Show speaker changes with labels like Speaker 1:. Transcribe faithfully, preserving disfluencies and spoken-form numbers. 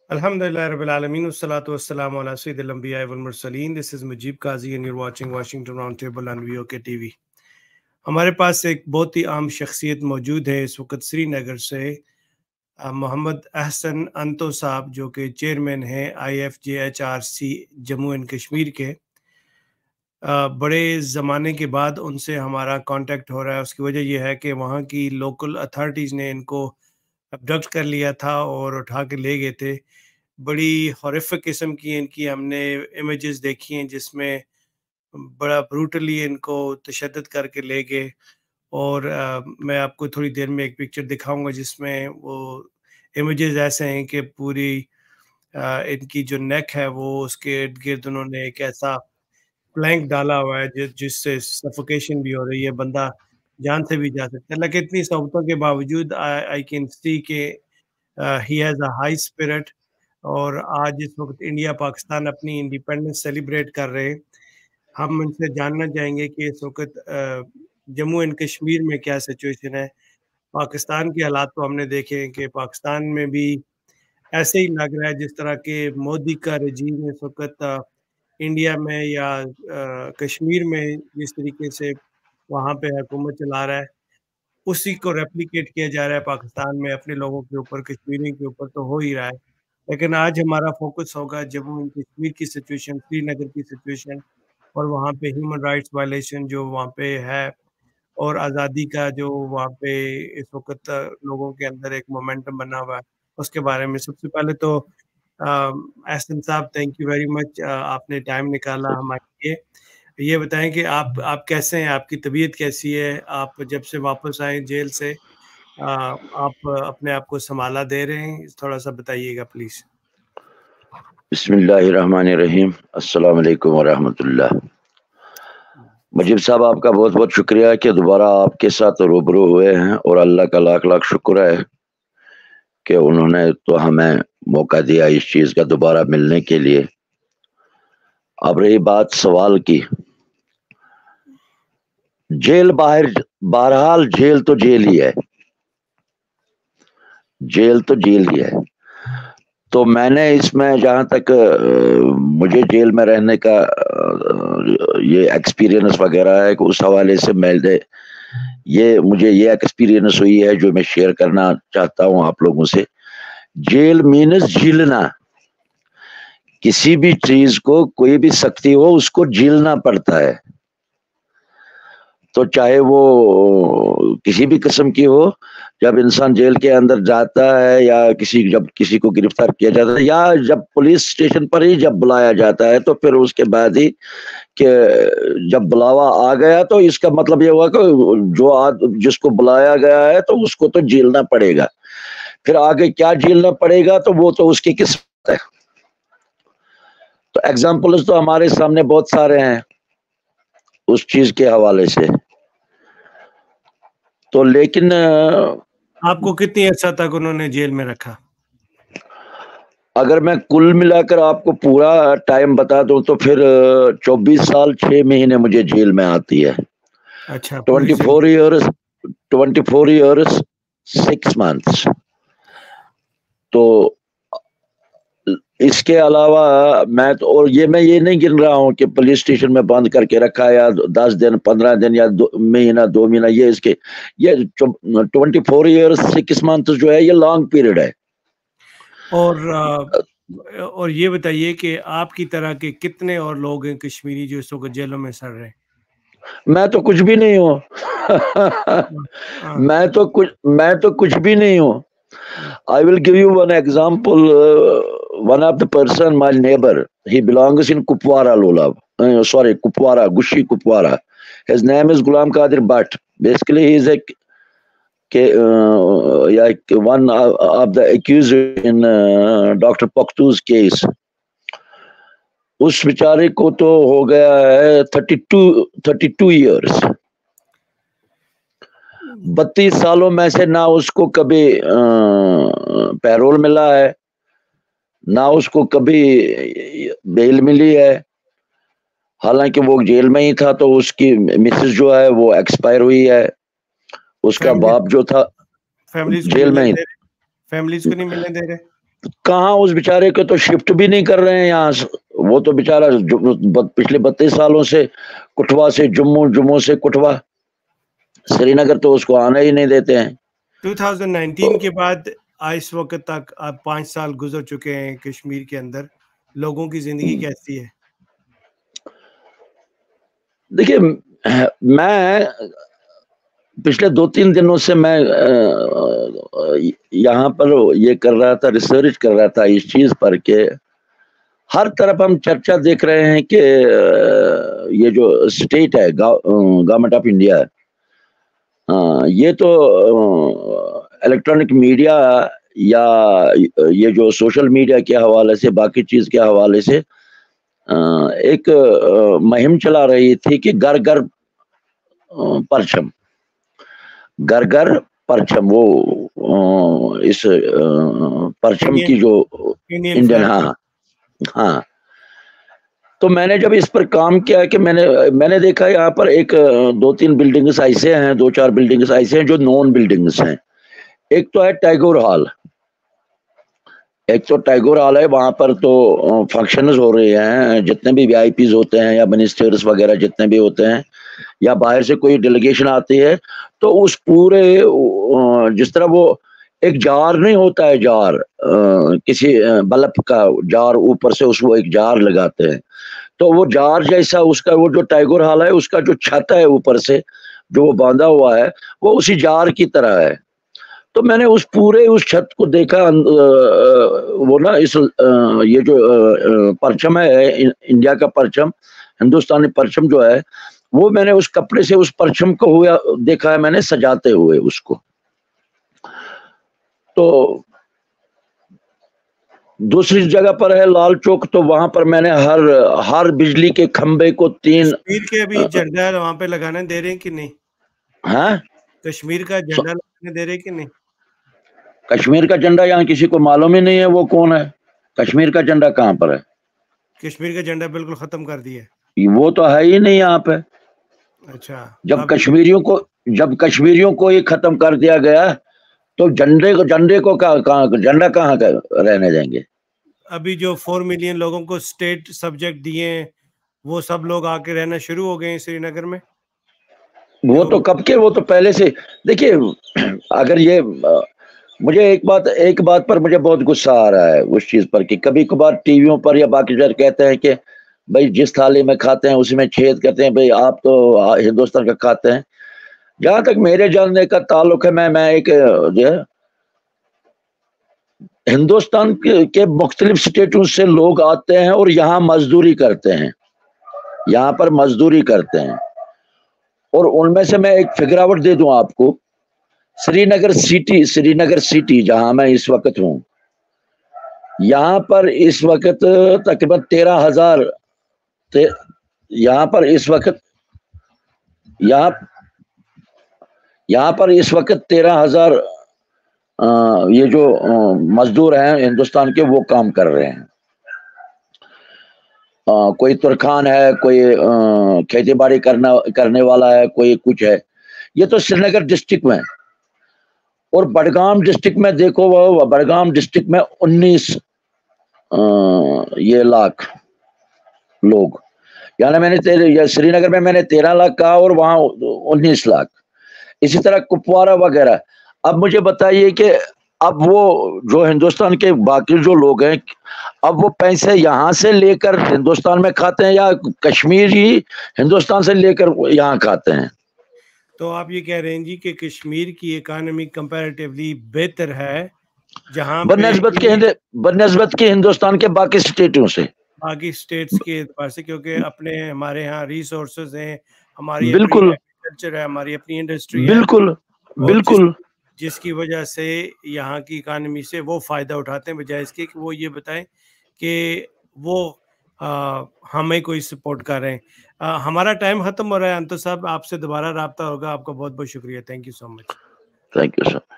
Speaker 1: Alhamdulillah Rabbil Alameen, wassalatu wassalamu ala Sayyidil Anbiya wal Mursaleen. This is Mujib Qazi and you're watching Washington Roundtable on V O K T V. ہمارے پاس ایک بہت ہی عام شخصیت موجود ہے اس وقت سری نگر سے، محمد احسن انتو صاحب، جو کہ چیئرمین ہیں I F J H R C Jammu and Kashmir کے۔ بڑے زمانے کے بعد ان سے ہمارا کانٹیکٹ ہو رہا ہے۔ اس کی وجہ یہ ہے کہ وہاں کی لوکل اتھارٹیز نے ان کو ابڈکٹ کر لیا تھا اور اٹھا کے لے گئے تھے۔ بڑی ہارفک قسم کی ان کی ہم نے امیجز دیکھی ہیں جس میں بڑا بروٹلی ان کو تشدد کر کے لے گئے، اور میں آپ کو تھوڑی دیر میں ایک پکچر دکھاؤں گا جس میں وہ امیجز ایسے ہیں کہ پوری ان کی جو نیک ہے وہ اس کے ارد گرد انہوں نے ایک ایسا پلینک ڈالا ہوا ہے جس سے سفوکیشن بھی ہو رہی ہے، بندہ جان سے بھی جا سکتا ہے۔ لیکن اتنی صحبتوں کے باوجود آئی کین سی کہ he has a high spirit, اور آج اس وقت انڈیا پاکستان اپنی انڈیپینڈنس سیلیبریٹ کر رہے ہیں۔ ہم ان سے جاننا چاہیں گے کہ اس وقت جموں اینڈ کشمیر میں کیا سچویشن ہے۔ پاکستان کے حالات تو ہم نے دیکھے ہیں کہ پاکستان میں بھی ایسے ہی لگ رہا ہے جس طرح کہ مودی کا رجیم اس وقت انڈیا میں یا کشمیر میں جس طریقے سے وہاں پہ حکومت چلا رہا ہے اسی کو ریپلیکیٹ کیا جا رہا ہے پاکستان میں اپنے لوگوں کے اوپر، کشمیریوں کے اوپر تو ہو ہی رہا ہے۔ لیکن آج ہمارا فوکس ہوگا جموں اینڈ کشمیر کی سچویشن، سری نگر کی سچویشن، اور وہاں پہ ہیومن رائٹس وائلیشن جو وہاں پہ ہے، اور آزادی کا جو وہاں پہ اس وقت لوگوں کے اندر ایک مومنٹم بنا ہوا ہے، اس کے بارے میں۔ سب سے پہلے تو احسن صاحب، تھینک یو ویری مچ، آپ نے ٹائم نکالا ہمارے لیے۔ یہ بتائیں کہ آپ آپ کیسے ہیں، آپ کی طبیعت کیسی ہے؟ آپ جب سے واپس آئیں جیل سے آپ اپنے آپ کو سنبھالا دے رہے ہیں؟ تھوڑا سا بتائیے گا پلیز۔
Speaker 2: بسم اللہ الرحمن الرحیم، السلام علیکم ورحمۃ اللہ۔ مجیب صاحب، آپ کا بہت بہت شکریہ کہ دوبارہ آپ کے ساتھ روبرو ہوئے ہیں، اور اللہ کا لاکھ لاکھ شکر ہے کہ انہوں نے تو ہمیں موقع دیا اس چیز کا دوبارہ ملنے کے لیے۔ اب رہی بات سوال کی، جیل باہر، بہرحال جیل تو جیل ہی ہے، جیل تو جیل ہی ہے۔ تو میں نے اس میں جہاں تک مجھے جیل میں رہنے کا یہ ایکسپیرینس وغیرہ ہے کہ اس حوالے سے میں یہ مجھے یہ ایکسپیرینس ہوئی ہے جو میں شیئر کرنا چاہتا ہوں آپ لوگوں سے۔ جیل مینز جھیلنا، کسی بھی چیز کو، کوئی بھی سختی ہو اس کو جھیلنا پڑتا ہے، تو چاہے وہ کسی بھی قسم کی ہو۔ جب انسان جیل کے اندر جاتا ہے، یا کسی جب کسی کو گرفتار کیا جاتا ہے، یا جب پولیس اسٹیشن پر ہی جب بلایا جاتا ہے، تو پھر اس کے بعد ہی کہ جب بلاوا آ گیا تو اس کا مطلب یہ ہوا کہ جو جس کو بلایا گیا ہے تو اس کو تو جھیلنا پڑے گا۔ پھر آگے کیا جھیلنا پڑے گا تو وہ تو اس کی قسمت ہے۔ تو ایگزامپلز تو ہمارے سامنے بہت سارے ہیں اس چیز کے حوالے سے۔ تو لیکن
Speaker 1: آپ کو کتنی عرصہ تک انہوں نے جیل میں رکھا؟
Speaker 2: اگر میں کل ملا کر آپ کو پورا ٹائم بتا دوں تو پھر چوبیس سال چھ مہینے مجھے جیل میں آتی ہے۔
Speaker 1: اچھا،
Speaker 2: twenty four years twenty four years six months. تو اس کے علاوہ میں تو، اور یہ میں یہ نہیں گن رہا ہوں کہ پولیس اسٹیشن میں بند کر کے رکھا یا دس دن پندرہ دن یا دو مہینہ دو مہینہ، یہ اس کے یہ twenty four years six months جو ہے یہ لانگ پیریڈ ہے۔
Speaker 1: اور اور یہ بتائیے کہ آپ کی طرح کے کتنے اور لوگ ہیں کشمیری جو اس وقت جیلوں میں سڑ رہے ہیں؟
Speaker 2: میں تو کچھ بھی نہیں ہوں میں تو کچھ میں تو کچھ بھی نہیں ہوں۔ I will give you one example. Uh, one of the person, my neighbor, he belongs in Kupwara, Lulav. Uh, sorry, Kupwara, Gushi Kupwara. His name is Gulam Qadir Bhatt. Basically, he is a uh, yeah, one of the accused in uh, Doctor Pakhtu's case. اس بیچارے کو تو ہو گیا ہے thirty two thirty two years, بتیس سالوں میں سے نہ اس کو کبھی پیرول ملا ہے، نہ اس کو کبھی بیل ملی ہے۔ حالانکہ وہ جیل میں ہی تھا، تو اس کی مسز جو ہے وہ ایکسپائر ہوئی ہے، اس کا باپ جو تھا جیل میں ہی۔
Speaker 1: فیملیز کو نہیں ملنے دے رہے؟
Speaker 2: کہاں اس بیچارے کو تو شفٹ بھی نہیں کر رہے ہیں یہاں سے. وہ تو بیچارہ پچھلے بتیس سالوں سے کٹھوا سے جموں، جموں سے کٹھوا، سری نگر تو اس کو آنا ہی نہیں دیتے ہیں.
Speaker 1: دو ہزار انیس کے بعد اس وقت تک اب پانچ سال گزر چکے ہیں کشمیر کے اندر، لوگوں کی زندگی کیسی ہے؟
Speaker 2: دیکھیے میں پچھلے دو تین دنوں سے میں یہاں پر یہ کر رہا تھا، ریسرچ کر رہا تھا اس چیز پر کہ ہر طرف ہم چرچا دیکھ رہے ہیں کہ یہ جو اسٹیٹ ہے، گورنمنٹ آف انڈیا، یہ تو الیکٹرانک میڈیا یا یہ جو سوشل میڈیا کے حوالے سے، باقی چیز کے حوالے سے ایک مہم چلا رہی تھی کہ گھر گھر پرچم، گھر گھر پرچم، وہ اس پرچم کی جو انڈین، ہاں ہاں. تو میں نے جب اس پر کام کیا کہ میں نے میں نے دیکھا یہاں پر ایک دو تین بلڈنگز ایسے ہیں، دو چار بلڈنگز ایسے ہیں جو نون بلڈنگز ہیں. ایک تو ہے ٹیگور ہال، ایک تو ٹیگور ہال ہے، وہاں پر تو فنکشنز ہو رہے ہیں، جتنے بھی وی آئی پیز ہوتے ہیں یا منسٹرز وغیرہ جتنے بھی ہوتے ہیں، یا باہر سے کوئی ڈیلیگیشن آتی ہے، تو اس پورے جس طرح وہ ایک جار نہیں ہوتا ہے، جار کسی بلب کا جار، اوپر سے اس کو ایک جار لگاتے ہیں، تو وہ جار جیسا اس کا وہ جو ٹیگور ہال ہے اس کا جو چھت ہے اوپر سے جو وہ باندھا ہوا ہے وہ اسی جار کی طرح ہے. تو میں نے اس پورے اس چھت کو دیکھا، وہ نا اس یہ جو پرچم ہے انڈیا کا پرچم، ہندوستانی پرچم جو ہے، وہ میں نے اس کپڑے سے اس پرچم کو ہوا دیکھا ہے، میں نے سجاتے ہوئے اس کو. تو دوسری جگہ پر ہے لال چوک، تو وہاں پر میں نے ہر ہر بجلی کے کھمبے کو تین
Speaker 1: کشمیر کے ابھی جھنڈا وہاں پہ لگانے دے رہے ہیں کہ نہیں؟
Speaker 2: ہاں
Speaker 1: کشمیر کا جھنڈا لگانے دے رہے کہ نہیں؟
Speaker 2: کشمیر کا جھنڈا یہاں کسی کو معلوم ہی نہیں ہے وہ کون ہے. کشمیر کا جھنڈا کہاں پر ہے؟
Speaker 1: کشمیر کا جھنڈا بالکل ختم کر دیا،
Speaker 2: وہ تو ہے ہی نہیں یہاں پہ.
Speaker 1: اچھا،
Speaker 2: جب کشمیریوں کو جب کشمیریوں کو یہ ختم کر دیا گیا تو جھنڈے کو جھنڈے کو کہاں جھنڈا کہاں رہنے دیں گے؟
Speaker 1: ابھی جو فور ملین لوگوں کو اسٹیٹ سبجیکٹ دیے ہیں وہ سب لوگ آ کے رہنا شروع ہو گئے ہیں سری نگر میں.
Speaker 2: وہ تو کب کے، وہ تو پہلے سے. دیکھیے اگر یہ مجھے ایک بات ایک بات پر مجھے بہت غصہ آ رہا ہے اس چیز پر کہ کبھی کبھار ٹی ویوں پر یا باقی جگہ کہتے ہیں کہ بھائی جس تھالی میں کھاتے ہیں اسی میں چھید کرتے ہیں، بھائی آپ تو ہندوستان کا کھاتے ہیں. جہاں تک میرے جاننے کا تعلق ہے، میں میں ایک جو ہے ہندوستان کے مختلف اسٹیٹوں سے لوگ آتے ہیں اور یہاں مزدوری کرتے ہیں، یہاں پر مزدوری کرتے ہیں، اور ان میں سے میں ایک فگر آؤٹ دے دوں آپ کو. Srinagar city Srinagar city جہاں میں اس وقت ہوں، یہاں پر اس وقت تقریباً تیرہ ہزار یہاں پر اس وقت یہاں یہاں پر اس وقت تیرہ ہزار یہ جو مزدور ہیں ہندوستان کے وہ کام کر رہے ہیں. کوئی ترکھان ہے، کوئی کھیتی باڑی کرنا کرنے والا ہے، کوئی کچھ ہے. یہ تو سری نگر ڈسٹرکٹ میں. اور بڑگام ڈسٹرکٹ میں دیکھو، وہ بڑگام ڈسٹرکٹ میں انیس یہ لاکھ لوگ، یعنی میں نے سری نگر میں میں نے تیرہ لاکھ کہا اور وہاں انیس لاکھ. اسی طرح کپوارہ وغیرہ. اب مجھے بتائیے کہ اب وہ جو ہندوستان کے باقی جو لوگ ہیں، اب وہ پیسے یہاں سے لے کر ہندوستان میں کھاتے ہیں یا کشمیر ہی ہندوستان سے لے کر یہاں کھاتے ہیں؟
Speaker 1: تو آپ یہ کہہ رہے ہیں جی کہ کشمیر کی اکانومی کمپیریٹیولی بہتر ہے جہاں
Speaker 2: بنسبت کے بنسبت کے ہندوستان کے باقی اسٹیٹوں سے،
Speaker 1: باقی اسٹیٹس کے اعتبار سے، کیونکہ اپنے ہمارے ہاں ریسورسز ہیں، ہماری اپنی
Speaker 2: بالکل
Speaker 1: ایگریکلچر ہے، ہماری اپنی انڈسٹری ہے،
Speaker 2: بالکل
Speaker 1: اور جس
Speaker 2: بالکل
Speaker 1: جس کی وجہ سے یہاں کی اکانومی سے وہ فائدہ اٹھاتے ہیں، بجائے اس کے کہ وہ یہ بتائیں کہ وہ ہمیں کوئی سپورٹ کر رہے ہیں. ہمارا ٹائم ختم ہو رہا ہے. انتو صاحب، آپ سے دوبارہ رابطہ ہوگا. آپ کا بہت بہت شکریہ. Thank you so much.
Speaker 2: Thank you sir.